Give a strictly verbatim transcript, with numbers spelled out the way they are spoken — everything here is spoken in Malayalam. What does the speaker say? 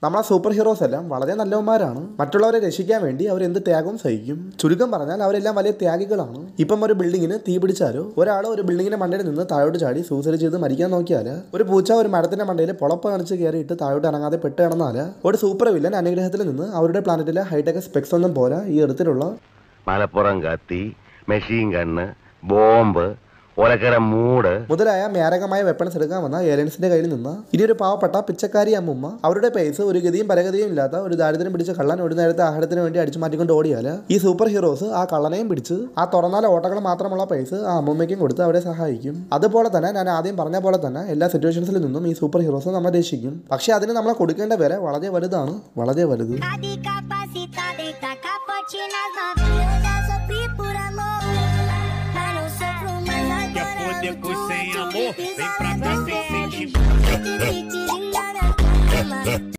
നമ്മളെ സൂപ്പർ ഹീറോസ് എല്ലാം വളരെ നല്ലവന്മാരാണ്. മറ്റുള്ളവരെ രക്ഷിക്കാൻ വേണ്ടി അവർ എന്ത് ത്യാഗവും സഹിക്കും. ചുരുക്കം പറഞ്ഞാൽ അവരെല്ലാം വലിയ ത്യാഗികളാണ്. ഇപ്പം ഒരു ബിൽഡിങ്ങിന് തീ പിടിച്ചാലോ ഒരാൾ ഒരു ബിൽഡിങ്ങിന്റെ മണ്ടയിൽ നിന്ന് താഴോട്ട് ചാടി സൂസൈഡ് ചെയ്ത് മരിക്കാൻ നോക്കിയാൽ, ഒരു പൂച്ച ഒരു മരത്തിന്റെ മണ്ടയിൽ പൊളപ്പ് കാണിച്ച് കയറിയിട്ട് താഴോട്ട് ഇറങ്ങാതെ പെട്ട് കിടന്നാൽ, ഒരു സൂപ്പർ വില്ലൻ അനുഗ്രഹത്തിൽ നിന്ന് അവരുടെ പ്ലാനറ്റിലെ ഹൈടെക് സ്പെക്സ് ഒന്നും പോലെ ഈ എർത്തിലുള്ള മലപ്പുറം കത്തി, മെഷീൻ ഗണ്ണ്, ബോംബ്, ഒലക്കര മൂട് മുതലായ മാരകമായ വെപ്പൺസ് എടുക്കാൻ വന്ന ഏലിയൻസിന്റെ കയ്യിൽ നിന്ന് ഇനി ഒരു പാവപ്പെട്ട പിച്ചക്കാരി അമ്മുമ്മ അവരുടെ പേസ് ഒരു ഗതിയും പരഗതിയും ഇല്ലാത്ത ഒരു ദാരിദ്ര്യം പിടിച്ച കള്ളൻ ഒരു നേരത്തെ ആഹാരത്തിന് വേണ്ടി അടിച്ചു മാറ്റിക്കൊണ്ട് ഓടിയാൽ, ഈ സൂപ്പർ ഹീറോസ് ആ കള്ളനെയും പിടിച്ച് ആ തുറന്നാല ഓട്ടകൾ മാത്രമുള്ള പൈസ ആ അമ്മുമ്മയ്ക്കും കൊടുത്ത് അവരെ സഹായിക്കും. അതുപോലെ തന്നെ ഞാൻ ആദ്യം പറഞ്ഞ പോലെ തന്നെ എല്ലാ സിറ്റുവേഷൻസിൽ നിന്നും ഈ സൂപ്പർ ഹീറോസ് നമ്മളെ രക്ഷിക്കും. പക്ഷെ അതിന് നമ്മളെ കൊടുക്കേണ്ട വില വളരെ വലുതാണ്, വളരെ വലുത്. Depois sem amor, vem pra cá sem sentimento.